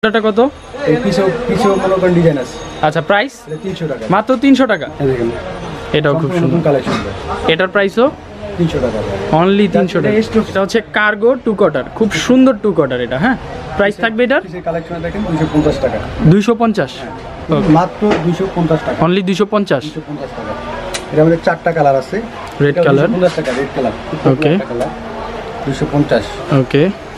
এটা কত? এই পিছু মনে করেন ডিজাইন আছে। আচ্ছা, প্রাইস 300 টাকা, মাত্র 300 টাকা। দেখেন এটাও খুব সুন্দর কালেকশন। এটার প্রাইসও 300 টাকা, অনলি 300 টাকা। এটা হচ্ছে কার্গো টু কোয়ার্টার, খুব সুন্দর টু কোয়ার্টার এটা। হ্যাঁ, প্রাইস থাকবে এটার কালেকশন দেখেন 250 টাকা। 250 মাত্র 250 টাকা, অনলি 250 টাকা। এর মধ্যে 4টা কালার আছে। রেড কালার, 250 টাকা, রেড কালার। ওকে, 250। ওকে,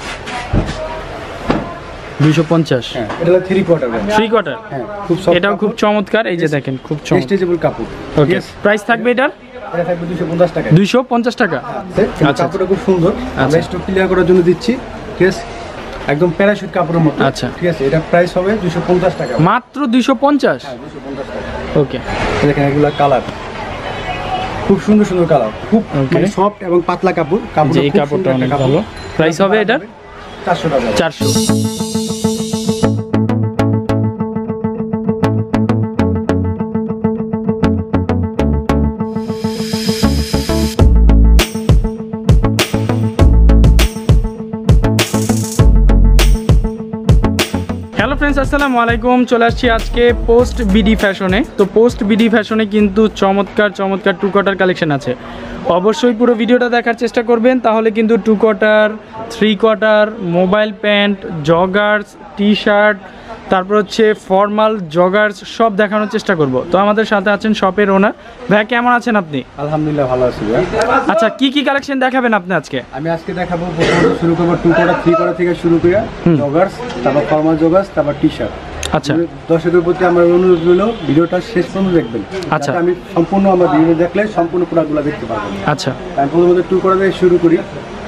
250। হ্যাঁ, এটা হলো 3 কোয়ার্টার। 3 কোয়ার্টার, হ্যাঁ, খুব সফট। এটাও খুব চমৎকার, এই যে দেখেন খুব চমৎকার স্ট্রেচেবল কাপড়। ওকে, প্রাইস থাকবে এটার? এটা থাকবে 250 টাকা। 250 টাকা। আচ্ছা, কাপড়টা খুব সুন্দর। আমরা স্টক ক্লিয়ার করার জন্য দিচ্ছি। ঠিক আছে, একদম প্যারাশুট কাপড়ের মতো। আচ্ছা, ঠিক আছে, এটা প্রাইস হবে 250 টাকা, মাত্র 250। হ্যাঁ, 250 টাকা। ওকে, দেখেন এগুলা কালার খুব সুন্দর সুন্দর কালার, খুব মানে সফট এবং পাতলা কাপড়। এই কাপড়টা অনেক ভালো। প্রাইস হবে এটা 400 টাকা। 400। হ্যালো ফ্রেন্ডস, আসসালামু আলাইকুম। চলে আসছি আজকে পোস্ট বিডি ফ্যাশনে। তো পোস্ট বিডি ফ্যাশনে কিন্তু চমৎকার চমৎকার টু কোয়ার্টার কালেকশন আছে। অবশ্যই পুরো ভিডিওটা দেখার চেষ্টা করবেন, তাহলে কিন্তু two quarter, 3 quarter, mobile pant, joggers, T shirt, তারপর হচ্ছে ফর্মাল জগার্স সব দেখানোর চেষ্টা করব। তো আমাদের সাথে আছেন শপের ওনার। ভাই, কেমন আছেন আপনি? আলহামদুলিল্লাহ ভালো আছি ভাই। আচ্ছা, কি কি কালেকশন দেখাবেন আপনি আজকে? আমি আজকে দেখাবো, প্রথমত শুরু করব 2 কোয়ার্টার 3 কোয়ার্টার থেকে শুরু করে জগার্স, তারপর ফর্মাল জগার্স, তারপর টি শার্ট। আচ্ছা, দর্শকদের প্রতি আমার অনুরোধ হলো ভিডিওটা শেষ পর্যন্ত দেখবেন। আচ্ছা, আমি সম্পূর্ণ আমার ভিডিও দেখলে সম্পূর্ণ প্রোডাক্টগুলো দেখতে পারবেন। আচ্ছা, আমি প্রথমত 2 কোয়ার্টার থেকে শুরু করি।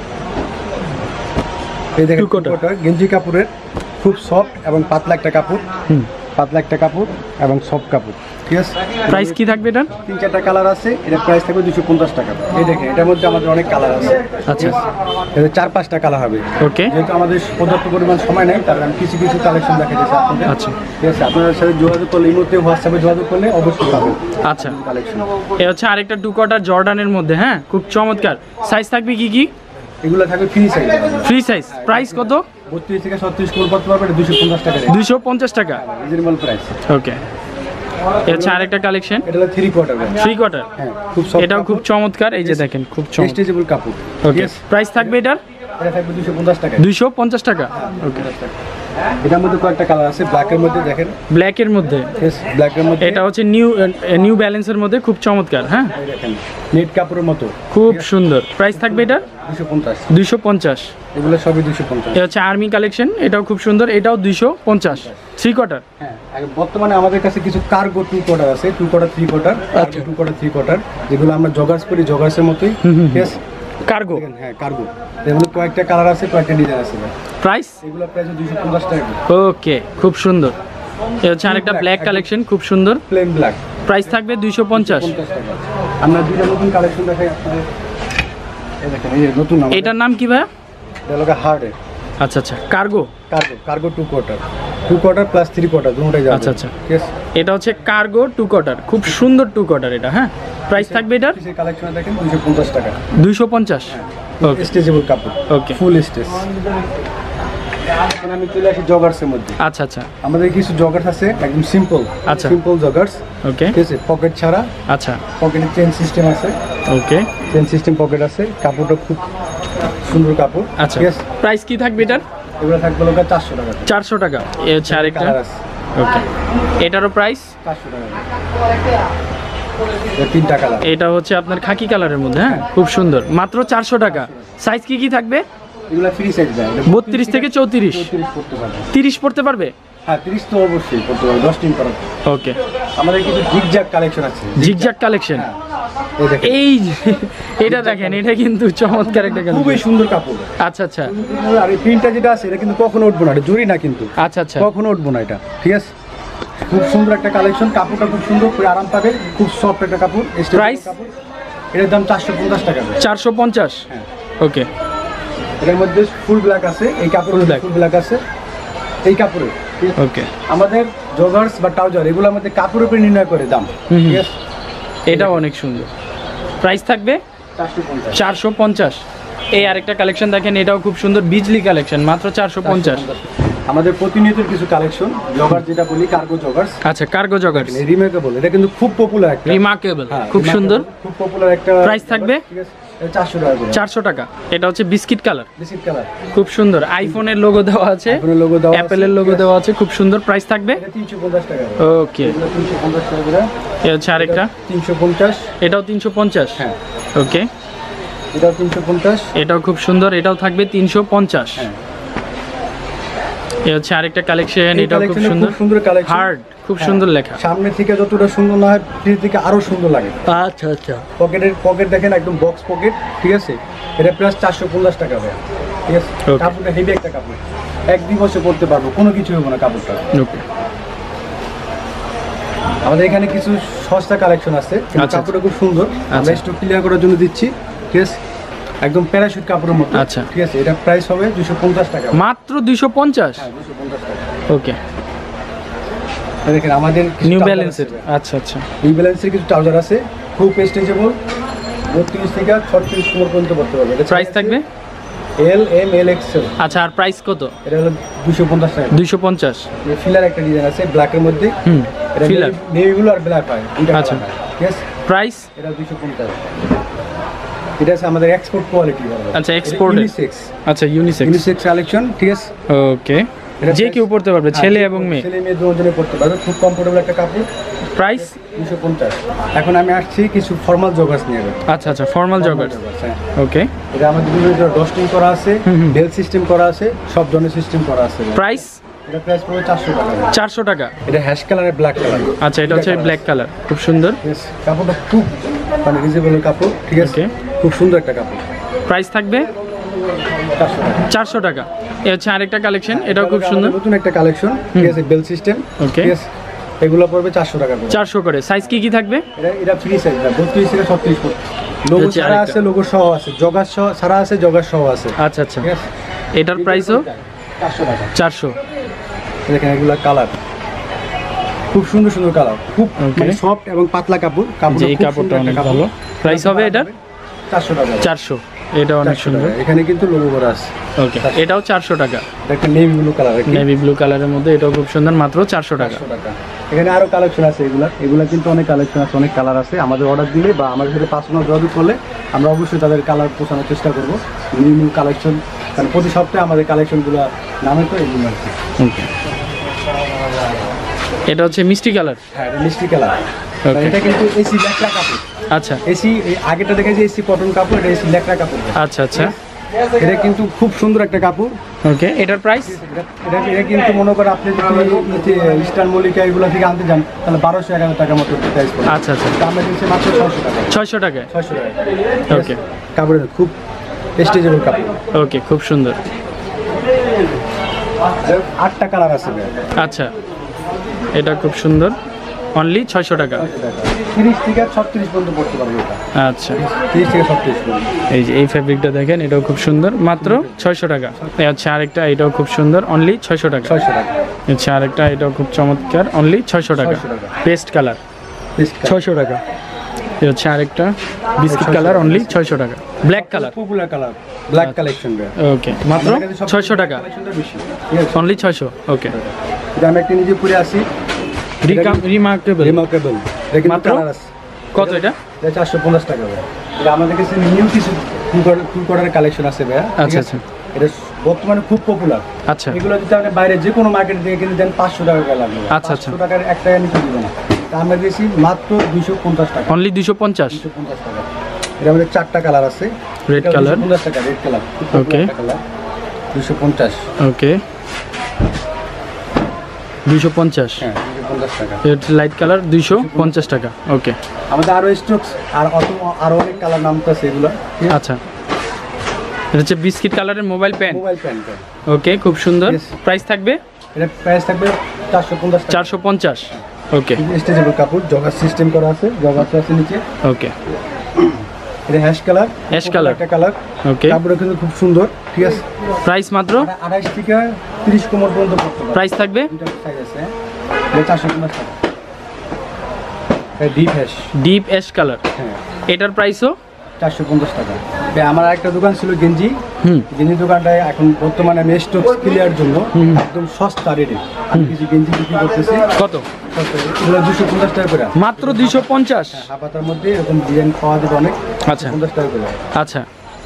এই দেখেন 2 কোয়ার্টার গেঞ্জি কাপড়ের, খুব সফট এবং পাতলা একটা কাপড়। পাতলা একটা কাপড় এবং সফট কাপড়। ঠিক আছে, প্রাইস কি থাকবে এটা? 3-4টা কালার আছে। এটা প্রাইস থাকবে 250 টাকা। এই দেখেন, এটার মধ্যে আমাদের অনেক কালার আছে। আচ্ছা, এটা 4-5টা কালার হবে। ওকে, যেহেতু আমাদের পর্যাপ্ত পরিমাণ সময় নেই, তাহলে আমি কিছু কিছু কালেকশন দেখাচ্ছি আপনাদের। আচ্ছা, ঠিক আছে, আপনাদের সাথে যোগাযোগ করলে, এই মুহূর্তে হোয়াটসঅ্যাপে যোগাযোগ করলে অবশ্যই পাবেন। আচ্ছা, কালেকশন এ হচ্ছে আরেকটা টু কোয়ার্টার জর্ডানের মধ্যে। হ্যাঁ, খুব চমৎকার। সাইজ থাকবে কি কি? এগুলো থাকবে free size. Free size. Price কত? 32 থেকে 36 কোড করতে পারবে। 250 টাকা, 250 টাকা, রিজনেবল প্রাইস। ওকে, এ হচ্ছে আরেকটা কালেকশন। এটা হলো 3 কোয়ার্টার। 3 কোয়ার্টার, হ্যাঁ, খুব সফট। এটাও খুব চমৎকার, এই যে দেখেন খুব চমৎকার স্ট্রেচেবল কাপড়। ওকে, প্রাইস থাকবে এটার? এটা থাকবে 250 টাকা। 250 টাকা, ওকে। এটার মধ্যে কয়েকটা কালার আছে। ব্ল্যাকের মধ্যে দেখেন, ব্ল্যাকের মধ্যে, ব্ল্যাকের মধ্যে এটা হচ্ছে নিউ ব্যালেন্সের মধ্যে, খুব চমৎকার। হ্যাঁ, দেখেন নেট কাপড়ের মতো, খুব সুন্দর। প্রাইস থাকবে এটা 250। 250। এগুলো সবই 250। এটা হচ্ছে আর্মি কালেকশন, এটাও খুব সুন্দর, এটাও 250। 3 কোয়ার্টার। হ্যাঁ, বর্তমানে আমাদের কাছে কিছু কার্গো 2 কোয়ার্টার আছে। 2 কোয়ার্টার 3 কোয়ার্টার, আচ্ছা 2 কোয়ার্টার 3 কোয়ার্টার, যেগুলো আমরা জগার্স করি, জগার্সের মতোই। ঠিক আছে, কার্গো। হ্যাঁ, কার্গো। এর মধ্যে কয়েকটা কালার আছে, কয়েকটা ডিজাইন আছে। প্রাইস? এগুলো প্রাইস 250 টাকা। ওকে, খুব সুন্দর। এটা হচ্ছে আরেকটা ব্ল্যাক কালেকশন, খুব সুন্দর, প্লেন ব্ল্যাক। প্রাইস থাকবে 250 টাকা। আমরা দুইটা নতুন কালেকশন দেখাই আপনাদের। এই দেখেন, এই নতুন নাম। এটার নাম কি ভাই? এটা হলো হার্ডের। আচ্ছা, আচ্ছা, cargo. Cargo 2 quarter. 2 quarter plus 3 quarter দুটোই যাবে। আচ্ছা, আচ্ছা, ঠিক আছে, এটা হচ্ছে কার্গো 2 কোয়ার্টার, খুব সুন্দর 2 কোয়ার্টার এটা। হ্যাঁ, প্রাইস থাকবে এটার? এই কালেকশন দেখেন 250 টাকা। 250, ওকে, স্ট্রেচেবল কাপড়, ওকে, ফুল স্ট্রেচ। এখন আমি চলে আসি জগার্সের মধ্যে। আচ্ছা, আচ্ছা, আমাদের কিছু জগার্স আছে একদম সিম্পল। আচ্ছা, সিম্পল জগার্স। ওকে, ঠিক আছে, পকেট ছাড়া। আচ্ছা, পকেটে চেন সিস্টেম আছে। ওকে, চেন সিস্টেম পকেট আছে। কাপড়টা খুব সুন্দর কাপড়। আচ্ছা, ঠিক আছে, প্রাইস কি থাকবে এটার? এগুলো থাকবে লোকা 400 টাকা। 400 টাকা। এ হচ্ছে আরেকটা, ওকে, এটারও প্রাইস 400 টাকা। এটা 3টা কালার। এটা হচ্ছে আপনার খাকি কালারের মধ্যে। হ্যাঁ, খুব সুন্দর, মাত্র 400 টাকা। সাইজ কি কি থাকবে? এগুলো ফ্রি সাইজ দেয়। 32 থেকে 34। 34 পড়তে পারবে। 30 পড়তে পারবে? হ্যাঁ, 30 তো অবশ্যই পড়তে পারবে, 10 দিন পর। ওকে, আমাদের কিছু জিগজ্যাগ কালেকশন আছে। Zigzag collection. এই দেখেন, এই এটা দেখেন, এটা কিন্তু চমৎকার একটা কালেকশন, খুবই সুন্দর কাপড়। আচ্ছা, আচ্ছা, আর এই প্রিন্টটা যেটা আছে, এটা কিন্তু কখনো উঠবো না, এটা জরি না কিন্তু। আচ্ছা, আচ্ছা, কখনো উঠবো না এটা। ঠিক আছে, খুব সুন্দর একটা কালেকশন। কাপড়টা খুব সুন্দর, খুব আরাম পাবে, খুব সফট একটা কাপড়। প্রাইস? এটার দাম 450 টাকা। 450, হ্যাঁ, ওকে। এটার মধ্যে ফুল ব্ল্যাক আছে। এই কাপড় ফুল ব্ল্যাক আছে এই কাপড়ে। ওকে, আমাদের জগার্স বা ট্রাউজার এগুলোর মধ্যে কাপড়ের উপরে নির্ণয় করে দাম। ঠিক আছে, এটাও অনেক সুন্দর। প্রাইস থাকবে 450। এই আরেকটা কালেকশন দেখেন, এটাও খুব সুন্দর, বিজলি কালেকশন, মাত্র 450। আমাদের প্রতিনিয়ত কিছু কালেকশন জগার যেটা বলি কার্গো জগার্স। আচ্ছা, কার্গো জগার্স রিমার্কেবল, এটা কিন্তু খুব পপুলার একটা রিমার্কেবল, খুব সুন্দর, খুব পপুলার একটা। প্রাইস থাকবে 400 টাকা করে। 400 টাকা। এটা হচ্ছে বিস্কিট কালার, বিস্কিট কালার, খুব সুন্দর। আইফোনের লোগো দেওয়া আছে, আইফোনের লোগো দেওয়া আছে, অ্যাপলের লোগো দেওয়া আছে, খুব সুন্দর। প্রাইস থাকবে এটা 350 টাকা। ওকে, 350 টাকা করে। এই হচ্ছে আরেকটা 350, এটাও 350। হ্যাঁ ওকে, এটাও 350, এটাও খুব সুন্দর, এটাও থাকবে 350। হ্যাঁ এই হচ্ছে আরেকটা কালেকশন, এটাও খুব সুন্দর, খুব সুন্দর কালেকশন, হার্ড, খুব সুন্দর লেখা। সামনে থেকে যতটা সুন্দর না হয় পিছন থেকে আরো সুন্দর লাগে। আচ্ছা আচ্ছা, পকেট দেখেন একদম বক্স পকেট, ঠিক আছে। এটা প্লাস 450 টাকা ভাই, ঠিক আছে। কাপড়টা হেভি একটা কাপড়, 1-2 বছর পরতে পারবো, কোনো কিছু হবে না কাপড়টা। ওকে, আমাদের এখানে কিছু সস্তা কালেকশন আছে, কাপড়টা খুব সুন্দর। আমরা স্টক ক্লিয়ার করার জন্য দিচ্ছি, ঠিক আছে। একদম প্যারাশুট কাপড়ের মতো, আচ্ছা ঠিক আছে। এটা প্রাইস হবে 250 টাকা, মাত্র 250। হ্যাঁ 250 টাকা। ওকে, দেখেন আমাদের নিউ ব্যালেন্সের, আচ্ছা আচ্ছা, নিউ ব্যালেন্সের কিছু ট্রাউজার আছে, খুব স্ট্রেচেবল, 32 থেকে 36 কোমর পর্যন্ত পড়তে পারবে। প্রাইস থাকবে এল, এম, এল, এক্সেল। আচ্ছা, আর প্রাইস কত? এটা হলো 250 টাকা। 250। ফিলার একটা ডিজাইন আছে ব্ল্যাকের মধ্যে, এটা ফিলার, নেভি ব্লু আর ব্ল্যাক হয়, আচ্ছা, ঠিক আছে। প্রাইস এটা 250। এটা আছে আমাদের এক্সপোর্ট কোয়ালিটি, আচ্ছা এক্সপোর্ট, ইউনিসেক্স, আচ্ছা ইউনিসেক্স কালেকশন, ঠিক আছে। ওকে, যে কেউ পড়তে পারবে, ছেলে এবং মেয়ে, ছেলে মেয়ে দুজনে পড়তে পারবে, খুব কমফোর্টেবল একটা কাপড়। প্রাইস 250। এখন আমি আসছি কিছু ফর্মাল জগার্স নিয়ে। আচ্ছা আচ্ছা, ফর্মাল জগার্স, ওকে। এটা আমাদের বিভিন্ন ডস্টিং করা আছে, বেল সিস্টেম করা আছে, সব ধরনের সিস্টেম করা আছে। প্রাইস, এটা প্রাইস পড়বে 400 টাকা। 400 টাকা। এটা হ্যাশ কালারের ব্ল্যাক কালার, আচ্ছা, এটা হচ্ছে ব্ল্যাক কালার, খুব সুন্দর। কাপড়টা খুব মানে রিজনেবল কাপড়, ঠিক আছে, খুব সুন্দর একটা কাপড়। প্রাইস থাকবে 400 টাকা। এই হচ্ছে আরেকটা কালেকশন, এটাও খুব সুন্দর, নতুন একটা কালেকশন, ঠিক আছে, বেল সিস্টেম, ওকে। ঠিক আছে। এগুলো পড়বে 400 টাকা করে। 400 করে। সাইজ কি কি থাকবে? এটা ফ্রি সাইজ, 32 থেকে 36 ফুট। লোগো ছাড়া আছে, লোগো সহ আছে, জগার সহ ছাড়া আছে, জগার সহ আছে। আচ্ছা আচ্ছা, এটার প্রাইসও 400 টাকা। 400। দেখেন এগুলা কালার, খুব সুন্দর সুন্দর কালার, খুব মানে সফট এবং পাতলা কাপড়। এই কাপড়টা অনেক ভালো। প্রাইস হবে এটা 400 টাকা। 400। এটা অনেক সুন্দর, এখানে কিন্তু লোগো করা আছে, ওকে। এটাও 400 টাকা। একটা navy blue colour, navy blue কালারের মধ্যে, এটাও খুব সুন্দর, মাত্র 400 টাকা। এখানে আরো কালেকশন আছে, এগুলা কিন্তু অনেক কালেকশন আছে, অনেক কালার আছে। আমাদের অর্ডার দিলে বা আমাদের সাথে পার্সোনাল যোগাযোগ করলে আমরা অবশ্যই তাদের কালার পৌঁছানোর চেষ্টা করবো। নিউ নিউ কালেকশন, কারণ প্রতি সপ্তাহে আমাদের কালেকশনগুলো নামে তো এগুলো আর কি। ওকে, এটা হচ্ছে মিষ্টি কালার, হ্যাঁ এটা মিষ্টি কালার। এটা কিন্তু এসি লেকড়া কাপড়। আচ্ছা, এসি আগেটা দেখে যে এসি কটন কাপড়, এটা এসি লেকড়া কাপড়। আচ্ছা আচ্ছা, এটা কিন্তু খুব সুন্দর একটা কাপড়, ওকে। এটার প্রাইস, এটা কিন্তু মনে করেন আপনি যদি ইস্টার্ন মল্লিকা এগুলো থেকে আনতে যান তাহলে 1200-1000 টাকা মতো প্রাইস পড়বে। আচ্ছা আচ্ছা, আমরা দিচ্ছি মাত্র 600 টাকা। 600 টাকায়, 600 টাকা, ওকে। কাপড়ের খুব স্টেজেবল কাপড়, ওকে, খুব সুন্দর। 8টা কালার আছে। আচ্ছা, এটা খুব সুন্দর, অনলি 600 টাকা। 30 থেকে 36 পর্যন্ত পড়তে পারবে এটা। আচ্ছা, 30 থেকে 36 পর্যন্ত। এই যে এই ফ্যাব্রিকটা দেখেন, এটাও খুব সুন্দর, মাত্র 600 টাকা। এই হচ্ছে আরেকটা, এটাও খুব সুন্দর, অনলি 600 টাকা। 600 টাকা। হচ্ছে আরেকটা, এটাও খুব চমৎকার, অনলি 600 টাকা। পেস্ট কালার 600 টাকা। এই হচ্ছে আরেকটা বিস্কিট কালার, অনলি 600 টাকা। Black colour, popular colour, black collection. Okay, মাত্র 600 টাকা, অনলি 600। ওকে, এটা আমি একটা নিজে পরে আসি, রিমার্কেবল, মাত্র কত? এটা 450 টাকা। এটা আমাদের কাছে নিউ কিছু টু কোয়ার্টার কালেকশন আছে ভাইয়া। আচ্ছা আচ্ছা, এটা বর্তমানে খুব পপুলার। আচ্ছা, এগুলো যদি আপনি বাইরে যে কোনো মার্কেট থেকে কিনে দেন 500 টাকা লাগবে। আচ্ছা আচ্ছা, 500 টাকার এক টাকা নিতে দিব না, আমরা দিয়েছি মাত্র 250 টাকা, অনলি 250 টাকা। এটা আমাদের 4টা কালার আছে। রেড কালার, 250 টাকা, রেড কালার, ওকে। 250, ওকে, 250, হ্যাঁ 250 টাকা। লাইট কালার 250 টাকা। ওকে, আমাদের আরো স্টকস আরো অনেক কালার নামতেছে এগুলো। আচ্ছা, এটা হচ্ছে বিস্কিট কালারের mobile pant, mobile pant, okay, খুব সুন্দর। প্রাইস থাকবে, এটা প্রাইস থাকবে 450 টাকা। 450, ওকে। স্ট্রেচেবল কাপড়, জগার সিস্টেম করা আছে, জগার আছে নিচে, ওকে। এটা হ্যাশ কালার, একটা কালার, ওকে। কাপড় কিন্তু খুব সুন্দর, ঠিক আছে। প্রাইস মাত্র 28 থেকে 30 কোমর পর্যন্ত পড়তে পারে। প্রাইস থাকবে, দুটো সাইজ আছে, এটা 450 টাকা। এটা ডিপ অ্যাশ কালার, হ্যাঁ, এটার প্রাইসও 450 টাকা। আমার একটা দোকান ছিল গেঞ্জি, গেঞ্জি দোকানটায় এখন বর্তমানে আমি স্টক ক্লিয়ার জন্য একদম সস্তা রেটে আমি কিছু গেঞ্জি বিক্রি করতেছি। কত? এগুলো 250 টাকা করে। মাত্র 250? হাফাতার মধ্যে এরকম ডিজাইন পাওয়া যাবে অনেক। আচ্ছা 50 টাকা করে। আচ্ছা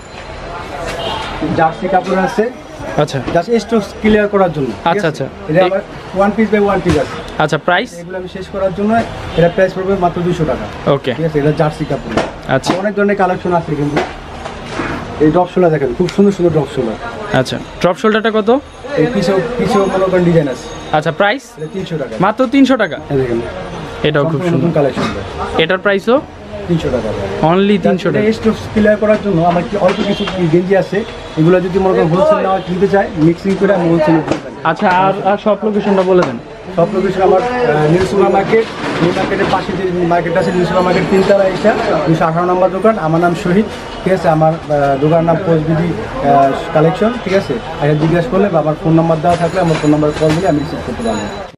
জার্সি কাপড় আছে। আচ্ছা জাস্ট স্টক ক্লিয়ার করার জন্য। আচ্ছা আচ্ছা এটা আবার 1 পিস বাই 1 পিস আছে। আচ্ছা প্রাইস? এগুলো আমি শেষ করার জন্য এটা প্রাইস পড়বে মাত্র 200 টাকা। ওকে ঠিক আছে, এটা জার্সি কাপড়। আচ্ছা অনেক ধরনের কালেকশন আছে কিন্তু। এই ড্রপ শোলা দেখেন, খুব সুন্দর সুন্দর ড্রপ শোলা। আচ্ছা ড্রপ শোল্ডারটা কত? এই পিছও মনে করেন ডিজাইন আছে। আচ্ছা প্রাইস? এটা 300 টাকা। মাত্র 300 টাকা? এই দেখেন, এটাও খুব সুন্দর কালেকশন। এটার প্রাইসও 300 টাকা। অনলি 300 টাকা। স্টক ক্লিয়ার করার জন্য আমার কি অল্প কিছু গেঞ্জি আছে, এগুলো যদি মনে করেন হোলসেল নেওয়া কিনতে চাই, মিক্সিং করে আমি হোলসেল। আচ্ছা আর সব লোকেশনটা বলে দেন। সব লোকেশন আমার নিউ সুপার মার্কেট, নিউ মার্কেটের পাশে যে মার্কেট আছে নিউ সুপার মার্কেট 3 তলা, এটা 218 নম্বর দোকান। আমার নাম শহীদ, ঠিক আছে। আমার দোকানের নাম POS.BD কালেকশন, ঠিক আছে। জিজ্ঞাসা করলে বা আমার ফোন নাম্বার দেওয়া থাকলে আমার ফোন নাম্বার কল দিলে আমি রিসিভ করতে পারবো।